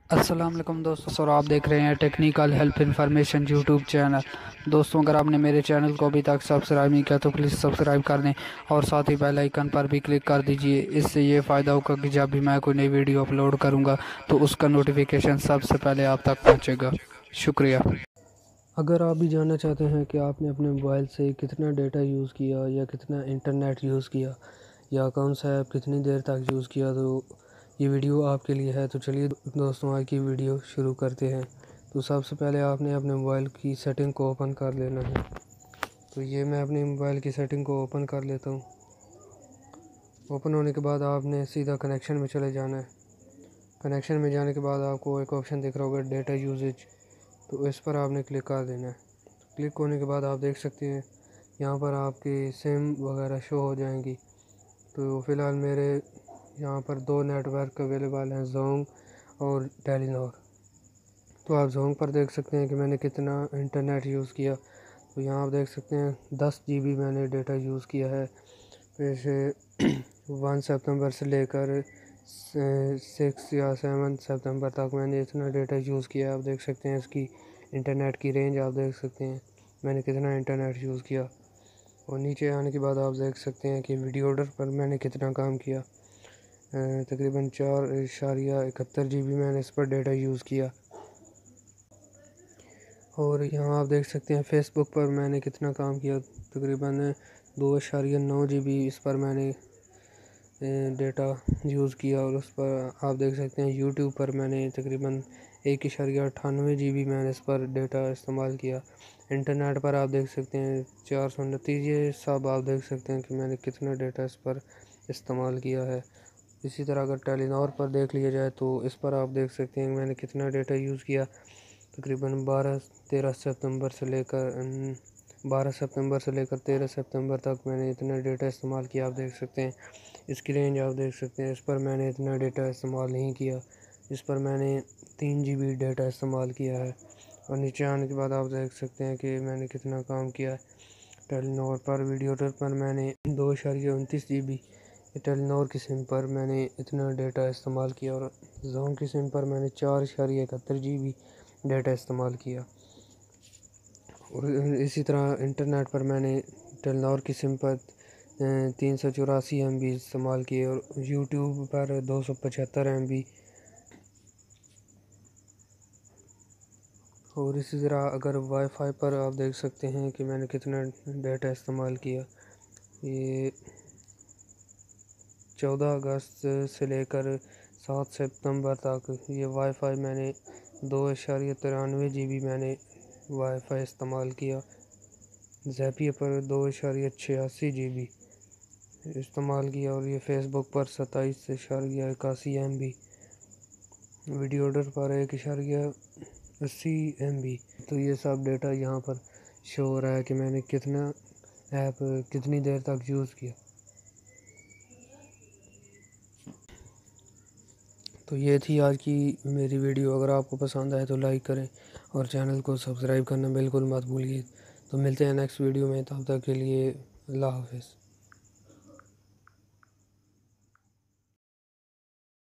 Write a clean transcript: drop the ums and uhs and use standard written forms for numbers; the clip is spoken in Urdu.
السلام علیکم دوستوں، اور آپ دیکھ رہے ہیں technical help information YouTube channel. دوستوں، اگر آپ نے میرے چینل کو ابھی تک سبسکرائب نہیں کیا تو پلیز سبسکرائب کر دیں اور ساتھ ہی بیل آئیکن پر بھی کلک کر دیجئے۔ اس سے یہ فائدہ ہوگا کہ جب بھی میں کوئی نئی ویڈیو اپلوڈ کروں گا تو اس کا نوٹیفیکیشن سب سے پہلے آپ تک پہنچے گا۔ شکریہ۔ اگر آپ بھی جاننا چاہتے ہیں کہ آپ نے اپنے موبائل سے کتنا ڈیٹا یوز کیا یا کتنا انٹرنیٹ یوز کیا یا کون سا ایپ کتنی دیر تک یوز کیا، تو یہ ویڈیو آپ کے لیے ہے۔ تو چلیے دوستوں، آج کی ویڈیو شروع کرتے ہیں۔ تو سب سے پہلے آپ نے اپنے موبائل کی سیٹنگ کو اوپن کر لینا ہے۔ تو یہ میں اپنی موبائل کی سیٹنگ کو اوپن کر لیتا ہوں۔ اوپن ہونے کے بعد آپ نے سیدھا کنیکشن میں چلے جانا ہے۔ کنیکشن میں جانے کے بعد آپ کو ایک آپشن دکھ رہا ہوگا ڈیٹا یوزیج، تو اس پر آپ نے کلک کر دینا ہے۔ کلک ہونے کے بعد آپ دیکھ سکتے ہیں یہاں پر آپ کی سم وغیرہ شو ہو جائیں گی۔ تو فی الحال میرے یہاں پر 2 نیٹ ورک اویلیبل ہیں، زونگ اور ٹیلی نار۔ تو آپ زونگ پر دیکھ سکتے ہیں کہ میں نے کتنا انٹرنیٹ یوز کیا۔ تو یہاں آپ دیکھ سکتے ہیں 10 جی بی میں نے ڈیٹا یوز کیا ہے۔ ویسے 1 ستمبر سے لے کر 6 یا 7 ستمبر تک میں نے اتنا ڈیٹا یوز کیا ہے۔ آپ دیکھ سکتے ہیں اس کی انٹرنیٹ کی رینج، آپ دیکھ سکتے ہیں میں نے کتنا انٹرنیٹ یوز کیا۔ اور نیچے آنے کے بعد آپ دیکھ سکتے ہیں کہ ویڈیو آرڈر پر میں نے کتنا کام کیا۔ تقریباً 4.71 جی بی میں نے اس پر ڈیٹا یوز کیا۔ اور یہاں آپ دیکھ سکتے ہیں فیس بک پر میں نے کتنا کام کیا، تقریباً 2.9 جی بی اس پر میں نے ڈیٹا یوز کیا۔ اور اس پر آپ دیکھ سکتے ہیں یوٹیوب پر میں نے تقریباً 1.98 جی بی میں نے اس پر ڈیٹا استعمال کیا۔ انٹرنیٹ پر آپ دیکھ سکتے ہیں 429، یہ سب آپ دیکھ سکتے ہیں کہ میں نے کتنا ڈیٹا اس پر استعمال کیا ہے۔ اسی طرح اگر ٹیلی نار پر دیکھ لیا جائے تو اس پر آپ دیکھ سکتے ہیں کہ میں نے کتنا ڈیٹا یوز کیا۔ تقریباً 12 ستمبر سے لے کر 13 ستمبر تک میں نے اتنا ڈیٹا استعمال کیا۔ آپ دیکھ سکتے ہیں اس کی رینج، آپ دیکھ سکتے ہیں اس پر میں نے اتنا ڈیٹا استعمال نہیں کیا، اس پر میں نے 3 جی بی ڈیٹا استعمال کیا ہے۔ اور نیچے آنے کے بعد آپ دیکھ سکتے ہیں کہ میں نے کتنا کام کیا ہے۔ ٹیلی نار پر ویڈیو ایڈیٹر پر میں نے 2.29 جی بی، ٹیلی نار کی سم پر میں نے اتنا ڈیٹا استعمال کیا، اور زون کی سم پر میں نے 4.71 جی بی ڈیٹا استعمال کیا۔ اور اسی طرح انٹرنیٹ پر میں نے ٹیلی نار کی سم پر 384 ایم بی استعمال کیے، اور یوٹیوب پر 275 ایم بی۔ اور اسی طرح اگر وائی فائی پر آپ دیکھ سکتے ہیں کہ میں نے کتنا ڈیٹا استعمال کیا۔ یہ 14 اگست سے لے کر 7 ستمبر تک یہ وائی فائی میں نے 2.93 جی بی میں نے وائی فائی استعمال کیا۔ زیپیا پر 2.86 جی بی استعمال کیا، اور یہ فیس بک پر 27.81 ایم بی، ویڈیو آرڈر پر 1.80 ایم بی۔ تو یہ سب ڈیٹا یہاں پر شو ہو رہا ہے کہ میں نے کتنا ایپ کتنی دیر تک یوز کیا۔ تو یہ تھی آج کی میری ویڈیو۔ اگر آپ کو پسند آئے تو لائک کریں اور چینل کو سبسکرائب کرنا بالکل مت بھولیے۔ تو ملتے ہیں نیکسٹ ویڈیو میں، تب تک کے لیے اللہ حافظ۔